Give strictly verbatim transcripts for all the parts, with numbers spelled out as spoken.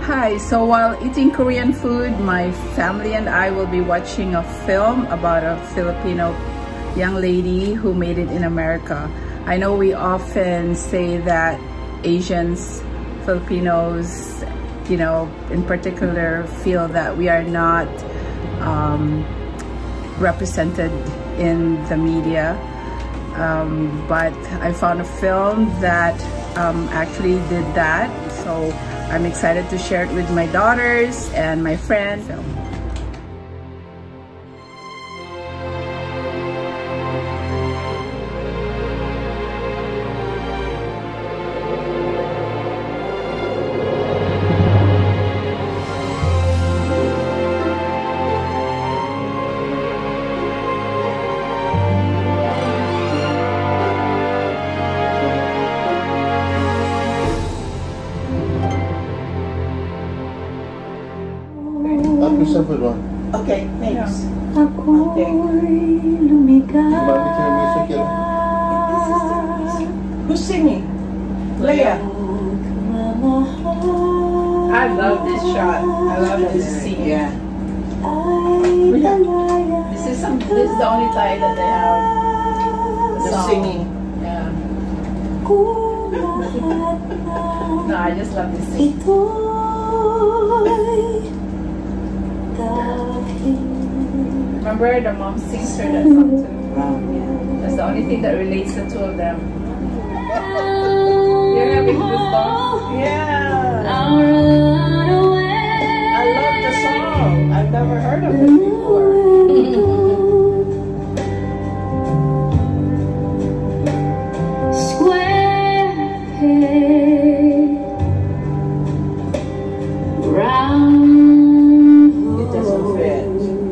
Hi, so while eating Korean food, my family and I will be watching a film about a Filipino young lady who made it in America. I know we often say that Asians, Filipinos, you know, in particular, feel that we are not um, represented in the media. Um, but I found a film that um, actually did that. So I'm excited to share it with my daughters and my friends. Okay, thanks. Ako'y lumikad. Who's singing? Leia. I love this shot. I love this scene. Yeah. This is some. This is the only time that they have the, The song. singing. Yeah. No, I just love this scene. Remember, the mom sings her that song too. Yeah. That's the only thing that relates the two of them. You're having goosebumps? Yeah. I love the song. I've never heard of it before. Square peg, round. It doesn't fit.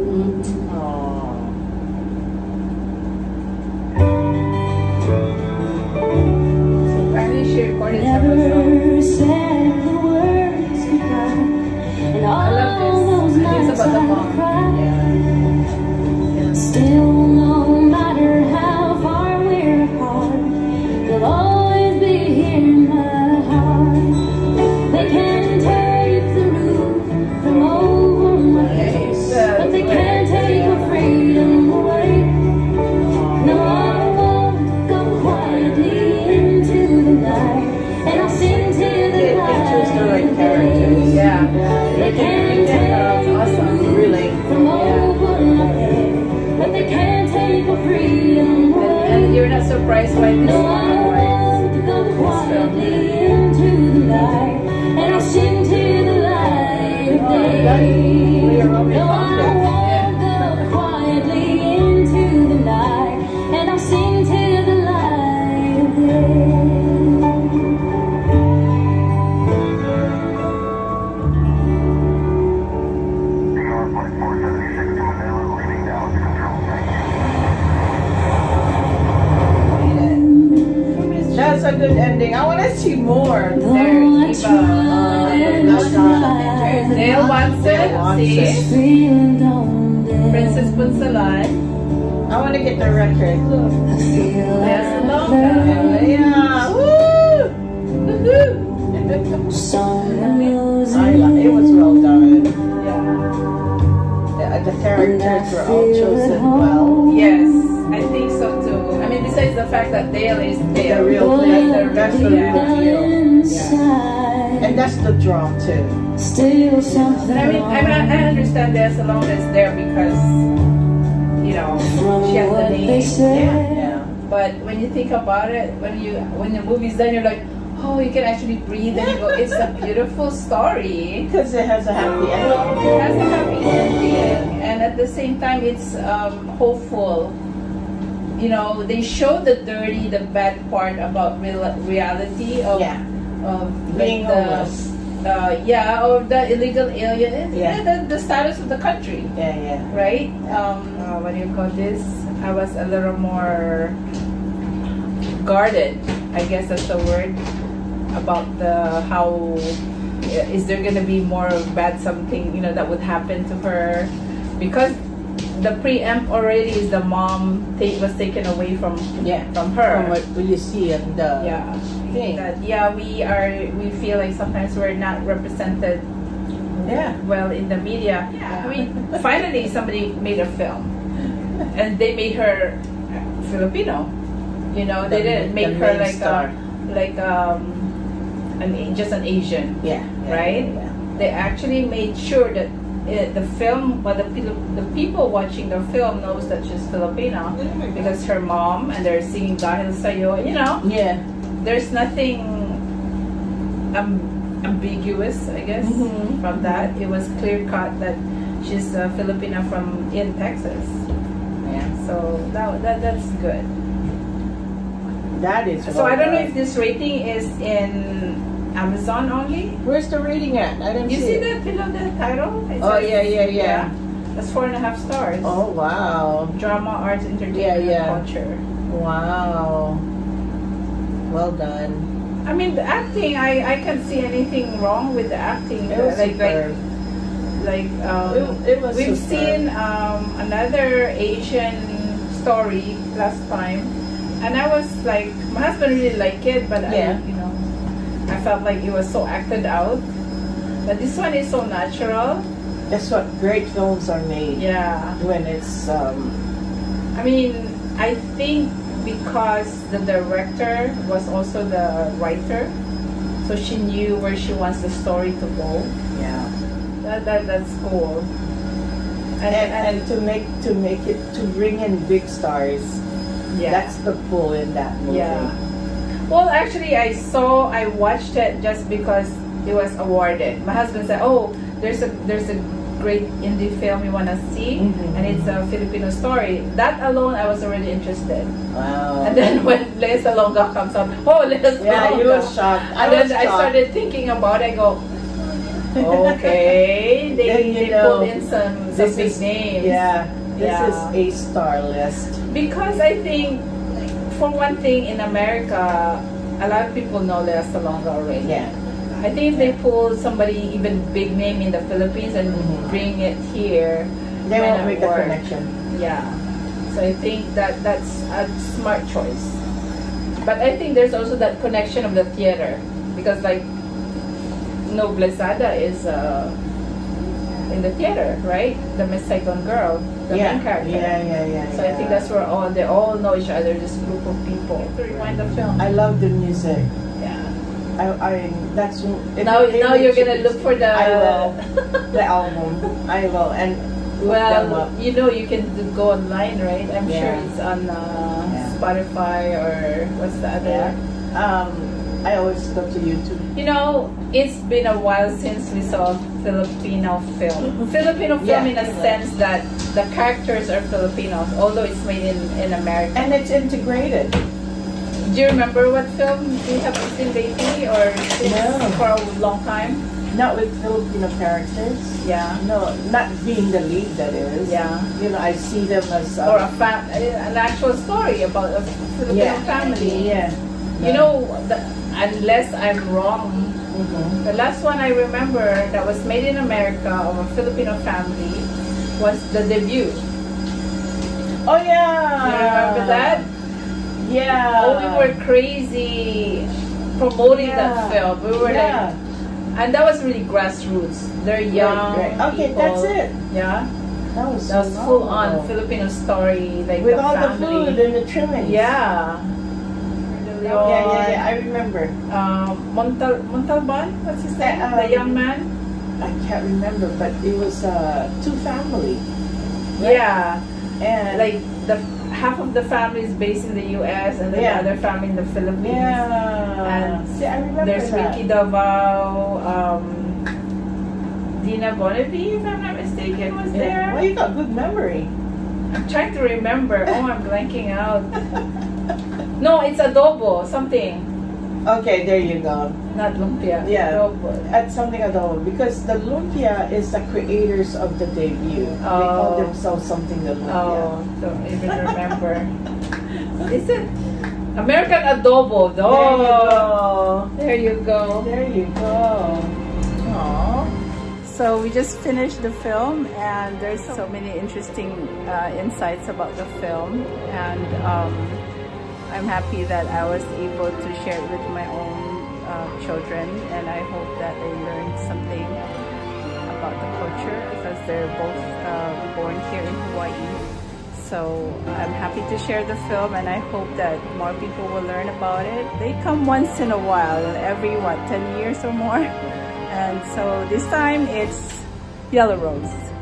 Never said the words goodbye, and all I love this. those I think it's nights about the I mom. cried. Yeah. Still, no matter how far we're apart, you'll always be here in my heart. They can take the roof from over my head, but they can't take my freedom away. No, I won't go quietly into the night, and I'll sing to the They choose the right characters. Yeah. They can't take awesome. Really. from over my head, but they can't take my freedom away. And you're not surprised by this No, song, I right? won't go quietly into the night, and I'll sing to the light of day. No, I won't go quietly into the night, and I'll sing to the light of day. That's a good ending. I want to see more. There's Eva. Uh, Dale wants it. wants See? Princess Princess Punsalan. I want to get the record. Look. There's the logo. Yeah. Woo! Woohoo! Song I love it. Was well done. Yeah. The, the characters were all chosen well. Yes, I think so too. I mean, besides the fact that Dale is Dale. The real thing. That's the That's the real real deal. inside. And that's the draw too. Still something. I mean, I mean, I understand Dale Salone is there because, you know, she has the name. Yeah, yeah. But when you think about it, when you when the movie's done, you're like, oh, you can actually breathe and you go, it's a beautiful story. Because it has a happy ending. It has a happy ending, and at the same time, it's um, hopeful. You know, they show the dirty, the bad part about real reality of, Yeah. of Being like the, homeless. uh, yeah, or the illegal alien, and Yeah. the, the status of the country, Yeah, yeah. right? Um, uh, what do you call this? I was a little more guarded, I guess that's the word, about the how is there gonna be more bad something, you know, that would happen to her, because the preempt already is the mom take, was taken away from Yeah. from her. From what you see in the Yeah. thing. That yeah, we are we feel like sometimes we're not represented Yeah. well, in the media. I mean, finally somebody made a film, and they made her Filipino. You know, they The- didn't make the her main like star. a, like um, an just an Asian. Yeah. yeah, Right? Yeah. They actually made sure that uh, the film, well, the people, the people watching the film knows that she's Filipino because her mom, and they're singing Dahil Sa'yo. You know, Yeah. there's nothing um, ambiguous, I guess, Mhm. from that. It was clear cut that she's a Filipina from in Texas. Yeah. So that, that that's good. That is. So I don't know well if this rating is in Amazon only. done. Where's the rating at? I didn't You see see it. that below the title? It Oh, says- yeah, yeah, yeah. That's four and a half stars. Oh wow. Drama, arts, entertainment, Yeah, yeah. and culture. Wow. Well done. I mean, the acting, I, I can't see anything wrong with the acting. It was like, like, superb. like um, It- it was we've superb. seen um, another Asian story last time, and I was like, my husband really liked it, but Yeah. I, you know, I felt like it was so acted out. But this one is so natural. That's what great films are made. Yeah. When it's um. I mean, I think because the director was also the writer, so she knew where she wants the story to go. Yeah. That, that that's cool. And, and to make to make it to bring in big stars, yeah, that's the pull in that movie. yeah. Well, actually, I saw, I watched it just because it was awarded. My husband said, "Oh, there's a there's a great indie film you wanna see, Mhm. and it's a Filipino story." That alone, I was already interested. Wow. And then when Lea Salonga comes out, oh, Lea Salonga. yeah, you were shocked. I And then was I shocked. started thinking about it. I go, okay, they, Then you they know, pulled in some, some this big is- names. Yeah, this Yeah. is a star list. Because I think, for one thing, in America, a lot of people know Lea Salonga already. Yeah. I think if they pull somebody even big name in the Philippines and Mhm. bring it here, They might won't not make the work. connection. Yeah. So I think that that's a smart choice. But I think there's also that connection of the theater, because like Noblezada is uh, in the theater, right? The Miss Saigon girl, the yeah. main character. Yeah, yeah, yeah. So I think that's where all they all know each other. This group of people. To rewind the film. I love the music. Yeah. I, I that's if Now, they now make you're it- gonna look for the. I will. The album. I will and look them Well, up. you know, you can do- go online, right? I'm sure Yeah. it's on uh, Yeah. Spotify or what's the other. Yeah. Um, I always go to YouTube. You know, it's been a while since we saw a Filipino film. Filipino film Yeah. in a sense that the characters are Filipinos, although it's made in, in America. And it's integrated. Do you remember what film you have seen lately or since No. for a long time? Not with Filipino characters. Yeah. No, not being the lead, that is. Yeah. You know, I see them as uh, Or a fa- an actual story about a Filipino yeah. family. Yeah. You know, the, unless I'm wrong, Mhm. the last one I remember that was made in America of a Filipino family was The Debut. Oh yeah. You remember that? Yeah. Oh, we were crazy promoting that Yeah. film. We were yeah. like, and that was really grassroots. They're young. Right, right. Okay, people. that's it. Yeah, That was that was so full on long ago. Filipino story, like With the all family. the food and the trimmings. Yeah. Yeah, yeah, yeah. I remember. Um, Montal Montalban, what's his name? Uh, the um, young man. I can't remember, but it was uh, two family. Yeah, And like the half of the family is based in the U S and then Yeah. the other family in the Philippines. yeah. And See, I remember There's that. Ricky Davao, um, Dina Bonnevie, if I'm not mistaken, was Yeah. there. Well, you got good memory. I'm trying to remember. Oh, I'm blanking out. No, it's adobo, something. Okay, there you go. Not lumpia. Yeah. Adobo. Add something adobo because the lumpia is the creators of the debut. They call Oh. themselves something the lumpia. Oh, don't even remember. Is it American adobo? There you Oh, go. there you go. There you go. Aww. So we just finished the film, and there's so many interesting uh, insights about the film, and um, I'm happy that I was able to share it with my own uh, children, and I hope that they learned something about the culture because they're both uh, born here in Hawaii. So I'm happy to share the film, and I hope that more people will learn about it. They come once in a while, every what, ten years or more. And so this time it's Yellow Rose.